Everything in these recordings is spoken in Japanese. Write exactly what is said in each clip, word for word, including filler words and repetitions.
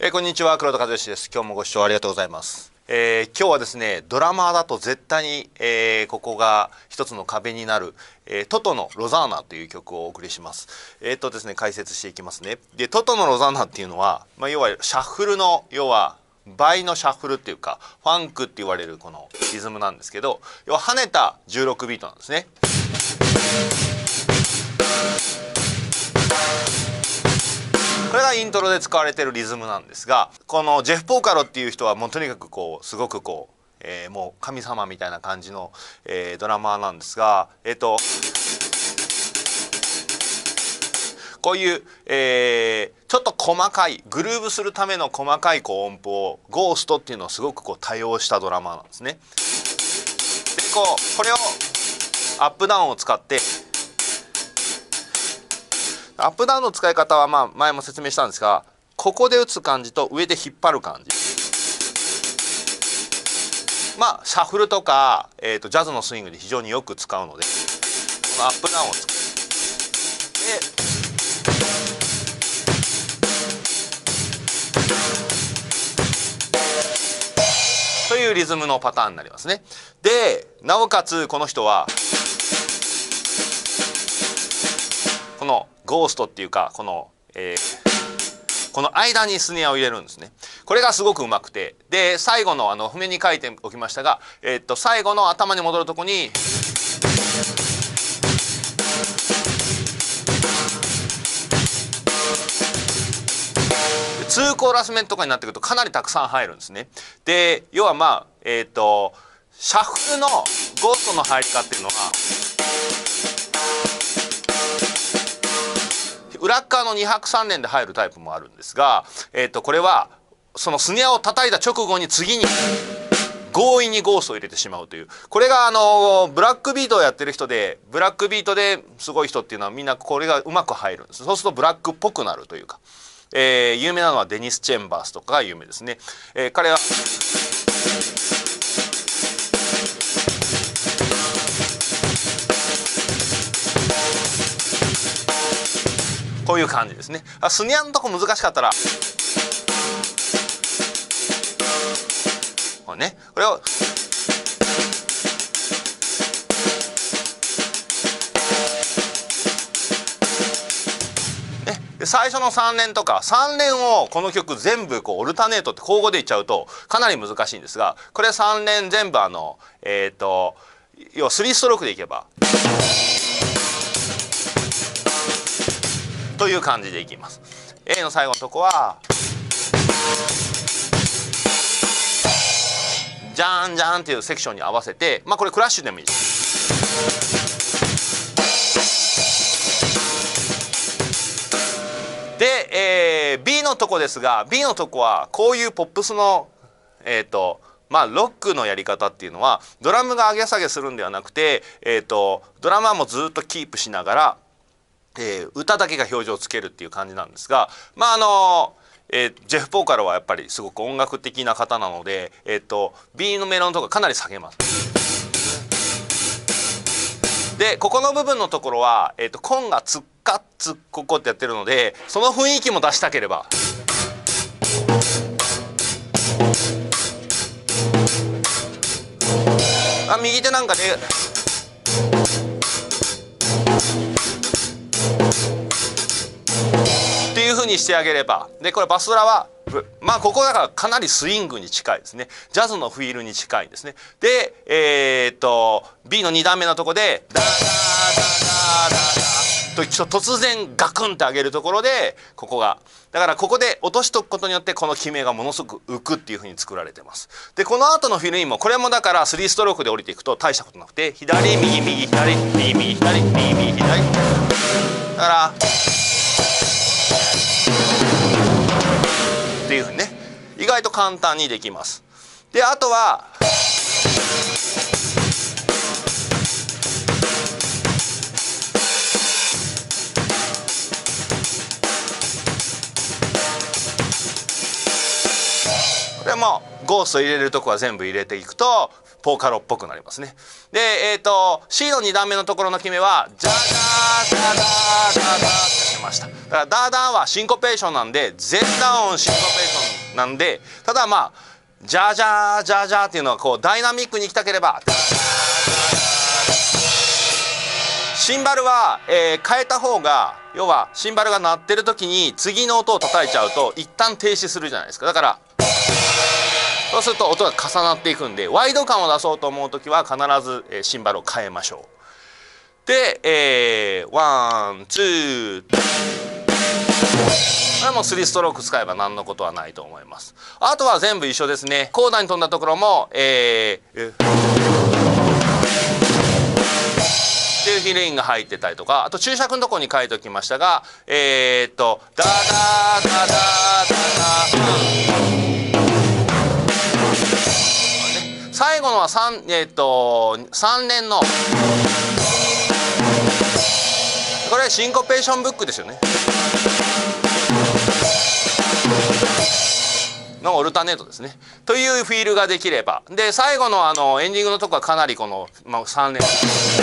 えー、こんにちは、黒田和義です。今日もご視聴ありがとうございます。えー、今日はですね、ドラマーだと絶対に、えー、ここが一つの壁になる、えー、トトのロザーナという曲をお送りします。えっとですね、解説していきますね。で、トトのロザーナっていうのは、まあ、要はシャッフルの、要は倍のシャッフルっていうか、ファンクって言われるこのリズムなんですけど、要は跳ねたじゅうろくビートなんですね。これがイントロで使われているリズムなんですが、このジェフ・ポーカロっていう人はもうとにかくこうすごくこう、えー、もう神様みたいな感じの、えー、ドラマーなんですが、えっとこういう、えー、ちょっと細かいグルーブするための細かいこう音符をゴーストっていうのをすごくこう多用したドラマーなんですね。でこうこれをアップダウンを使ってアップダウンの使い方はまあ前も説明したんですが、ここで打つ感じと上で引っ張る感じ、まあシャッフルとか、えー、とジャズのスイングで非常によく使うので、このアップダウンを使ってというリズムのパターンになりますね。でなおかつこの人はこのゴーストっていうかこの、えー、この間にスネアを入れるんですね。これがすごくうまくて、で最後のあの譜面に書いておきましたが、えー、っと最後の頭に戻るとこにツーコーラス面とかになってくるとかなりたくさん入るんですね。で要はまあえー、っとシャッフルのゴーストの入り方っていうのは裏側のに拍さん連で入るタイプもあるんですが、えー、とこれはそのスネアを叩いた直後に次に強引にゴーストを入れてしまうという、これがあのブラックビートをやってる人でブラックビートですごい人っていうのはみんなこれがうまく入るんです。そうするとブラックっぽくなるというか、えー、有名なのはデニス・チェンバースとかが有名ですね。えー、彼はこういう感じですね。スネアのとこ難しかったらこれね、これをね、で最初のさん連とかさん連をこの曲全部こうオルタネートって交互でいっちゃうとかなり難しいんですが、これさん連全部あのえっと要はスリーストロークでいけばという感じでいきます。 A の最後のとこはジャーンジャーンっていうセクションに合わせて、まあこれクラッシュでもいいです。で、えー、B のとこですが B のとこはこういうポップスのえっとまあロックのやり方っていうのはドラムが上げ下げするんではなくて、えー、とドラマーもずっとキープしながらえー、歌だけが表情をつけるっていう感じなんですが、まああのえー、ジェフ・ポーカロはやっぱりすごく音楽的な方なので、えー、と B のメロのところかなり下げます。でここの部分のところは、えー、とコンがつっかつっここってやってるので、その雰囲気も出したければあ右手なんかで、ね、っていう風にしてあげれば、でこれバスドラはまあここだからかなりスイングに近いですね。ジャズのフィールに近いですね。でえー、っと B のに段目のとこでダダダダダとちょっと突然ガクンって上げるところで、ここがだからここで落としとくことによってこの決めがものすごく浮くっていう風に作られてます。でこの後のフィルインもこれもだからスリーストロークで降りていくと大したことなくて、左右右左右右左右右左だからっていうふうにね、意外と簡単にできます。であとはこれもゴースト入れるとこは全部入れていくとポーカロっぽくなりますね。で、えーと C のに段目のところの決めはジャダーダダーダダーってやってました。だからダーダーはシンコペーションなんで前段音シンコペーションなんで、ただまあジャージャージャージャーっていうのはこうダイナミックにいきたければ、シンバルは、えー、変えた方が、要はシンバルが鳴ってる時に次の音を叩いちゃうと一旦停止するじゃないですか。だからそうすると音が重なっていくんで、ワイド感を出そうと思う時は必ず、えー、シンバルを変えましょう。で、えー、ワンツーこれはもうスリーストローク使えば何のことはないと思います。あとは全部一緒ですね。コーダに飛んだところも、えー、っていうフィルインが入ってたりとか、あと注釈のところに書いておきましたが、えー、っとダダダダダダ最後のは三えー、っとさん連のこれシンコペーションブックですよね。のオルタネートですね。というフィールができれば、で最後のあのエンディングのとこはかなりこの、まあ、さん連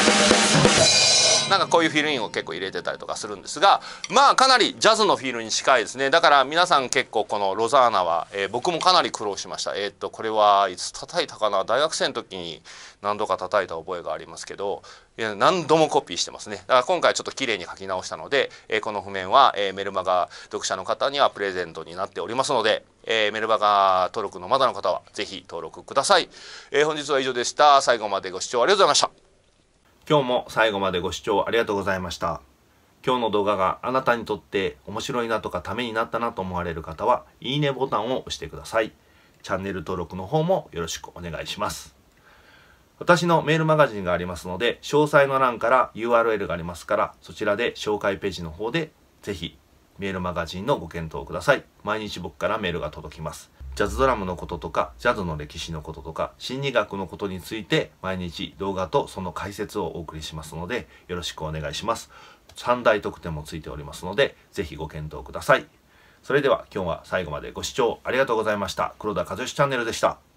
なんかこういうフィルインを結構入れてたりとかするんですが、まあかなりジャズのフィールに近いですね。だから皆さん結構このロザーナは、えー、僕もかなり苦労しました。えー、っとこれはいつ叩いたかな、大学生の時に何度か叩いた覚えがありますけど、いや何度もコピーしてますね。だから今回ちょっと綺麗に書き直したので、えー、この譜面は、えー、メルマガ読者の方にはプレゼントになっておりますので、えー、メルマガ登録のまだの方はぜひ登録ください。えー、本日は以上でした。最後までご視聴ありがとうございました。 今日も最後までご視聴ありがとうございました。今日の動画があなたにとって面白いなとかためになったなと思われる方は、いいねボタンを押してください。チャンネル登録の方もよろしくお願いします。私のメールマガジンがありますので、詳細の欄から ユーアールエル がありますから、そちらで紹介ページの方でぜひメールマガジンのご検討ください。毎日僕からメールが届きます。ジャズドラムのこととか、ジャズの歴史のこととか、心理学のことについて毎日動画とその解説をお送りしますので、よろしくお願いします。さん大特典もついておりますので、ぜひご検討ください。それでは今日は最後までご視聴ありがとうございました。黒田和義チャンネルでした。